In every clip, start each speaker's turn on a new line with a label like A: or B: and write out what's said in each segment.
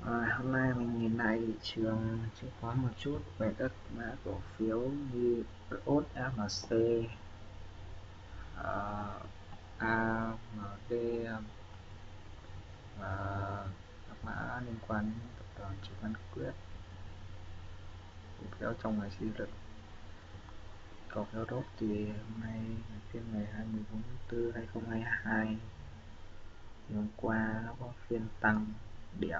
A: Hôm nay mình nhìn lại thị trường chứng khoán một chút về các mã cổ phiếu như ốt AMC, ờ, AMD và các mã liên quan đến tập đoàn Chứng khoán Quyết, cổ phiếu trong ngành xây dựng. Cổ phiếu đốt thì hôm nay phiên ngày 24 tháng 4 2022, thì hôm qua nó có phiên tăng điểm,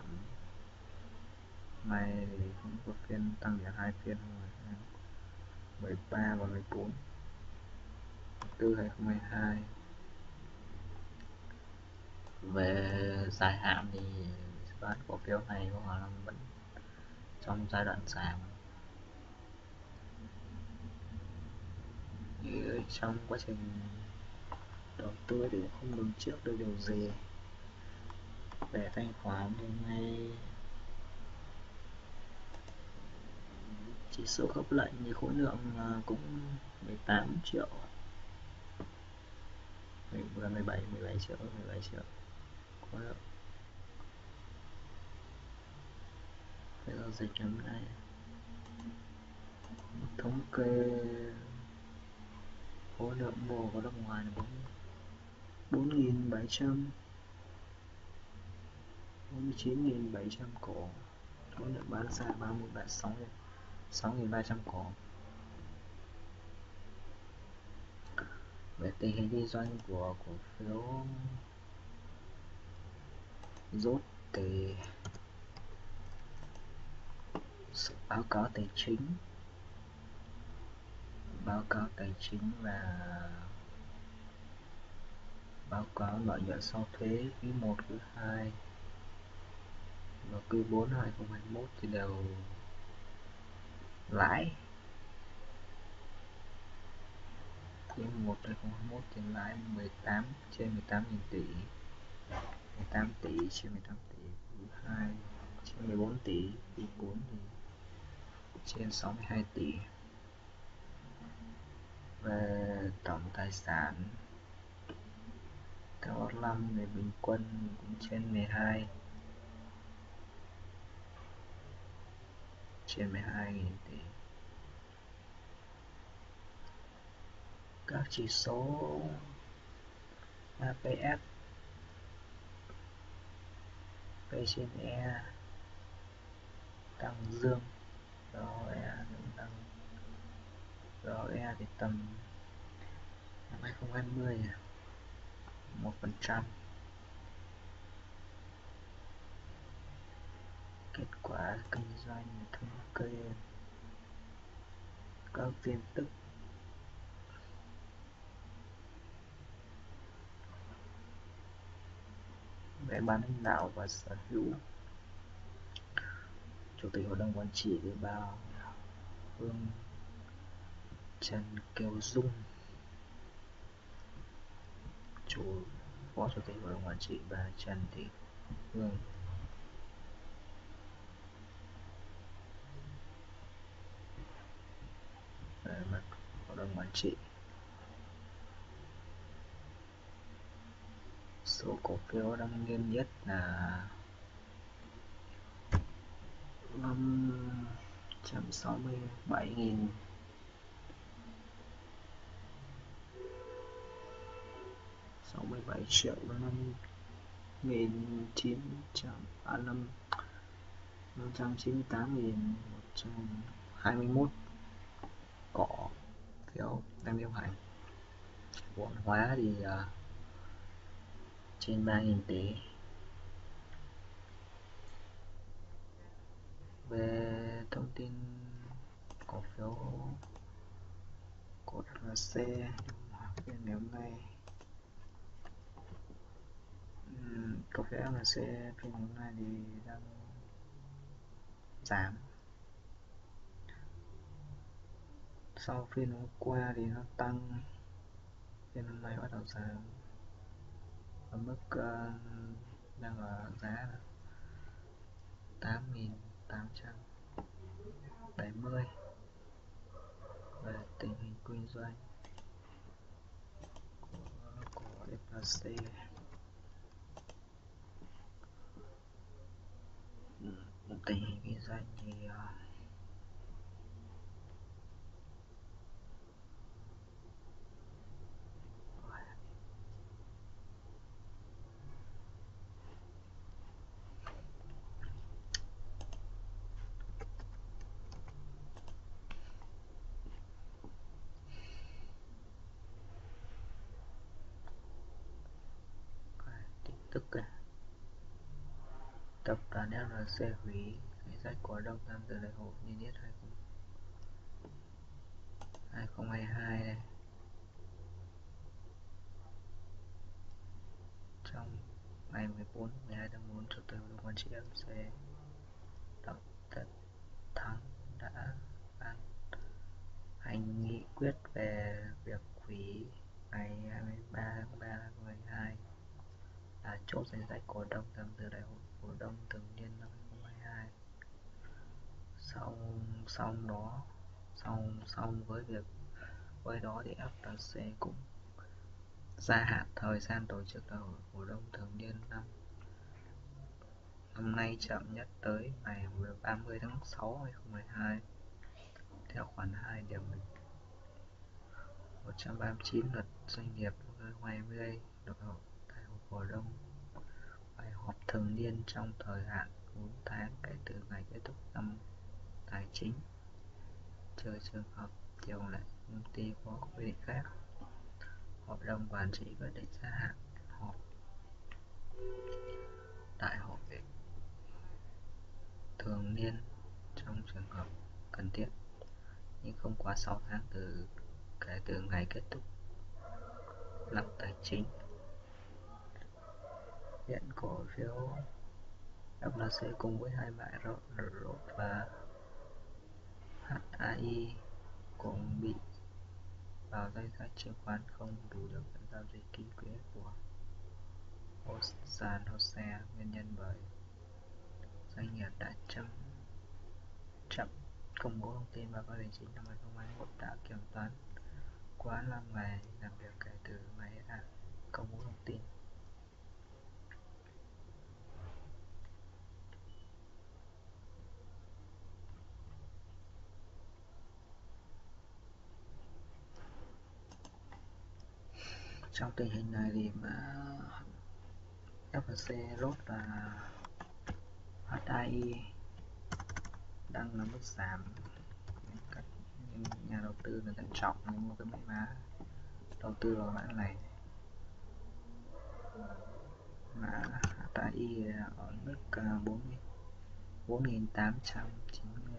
A: này thì cũng có phiên tăng điểm 2 phiên rồi, 13 và 14 tháng 4 2022. Về dài hạn thì bán cổ phiếu này có khả năng vẫn trong giai đoạn giảm. Thì trong quá trình đầu tư thì không lường trước được điều gì. Về thanh khoản thì nay chỉ số khớp lệnh thì khối lượng cũng 18 triệu, 17 triệu, 17 triệu khối lượng. Cái giao dịch hôm nay thống kê khối lượng mua của nước ngoài là 4.749.700 cổ, khối lượng bán ra 6.300 cổ. Về tình hình kinh doanh của cổ phiếu rốt thì báo cáo tài chính và báo cáo lợi nhuận sau thuế quý 1, quý 2 và quý 4 2021 thì đều lãi. Quý 1 2021 thì lãi 18 trên 18.000 tỷ, 18 tỷ trên 18 tỷ, quý 2 trên 14 tỷ, quý 4 thì trên 62 tỷ. Về tổng tài sản theo năm thì bình quân cũng trên 12 nghìn tỷ. Các chỉ số APS, P/E tăng dương, ROE thì tầm năm 2020 1%. Kết quả kinh doanh thống kê các tin tức về ban lãnh đạo và sở hữu. Chủ tịch hội đồng quản trị thì bà Hương Trần Kiều Dung, phó chủ tịch hội đồng quản trị bà Trần Thị Hương. Về mặt hội đồng quản trị, số cổ phiếu đang niêm yết là 567.000 67 triệu 598.121 cổ phiếu đang điều hành. Vốn hóa thì trên 3.000 tỷ. Về thông tin cổ phiếu cột HC phiên ngày hôm nay, cổ phiếu HC phiên ngày hôm nay thì đang giảm. Sau phiên hôm qua thì nó tăng, phiên hôm nay bắt đầu giảm ở mức đang ở giá là 8.870. Về tình hình kinh doanh của FHC, tình hình kinh doanh thì tin tức tập đoàn LNC hủy danh sách cổ đông tham dự đại hội niêm yết 2022 này. Trong ngày 12 tháng 4, Chủ tịch Hội đồng Quản trị LNC Đặng Tất Thắng đã ban hành nghị quyết về việc hủy ngày 23 tháng 3 năm 2022 là chốt danh sách cổ đông tham dự đại hội cổ đông thường niên năm 2022. Song với đó thì FLC cũng gia hạn thời gian tổ chức đại hội cổ đông thường niên năm nay chậm nhất tới ngày 30 tháng 6 năm 2022 theo khoản 2 điều 139 luật doanh nghiệp năm 2020. Đại hội cổ đông phải họp thường niên trong thời hạn 4 tháng kể từ ngày kết thúc năm tài chính, trừ trường hợp điều lệ công ty có quy định khác. Hội đồng quản trị quyết định gia hạn họp đại hội thường niên trong trường hợp cần thiết, nhưng không quá 6 tháng kể từ ngày kết thúc năm tài chính. Hiện cổ phiếu FLC cùng với hai mã ROT và HAI cùng bị vào danh sách chứng khoán không đủ điều kiện giao dịch ký quỹ của sàn HOSE. Nguyên nhân bởi doanh nghiệp đã chậm công bố thông tin báo cáo tài chính năm 2021, đã kiểm toán quá 5 ngày làm việc kể từ ngày công bố thông tin. Trong tình hình này thì FLC, ROT và HAI đang là mức giảm. Các nhà đầu tư là thận trọng để mua cái mã đầu tư vào mã này. Mã HAI ở mức 4.890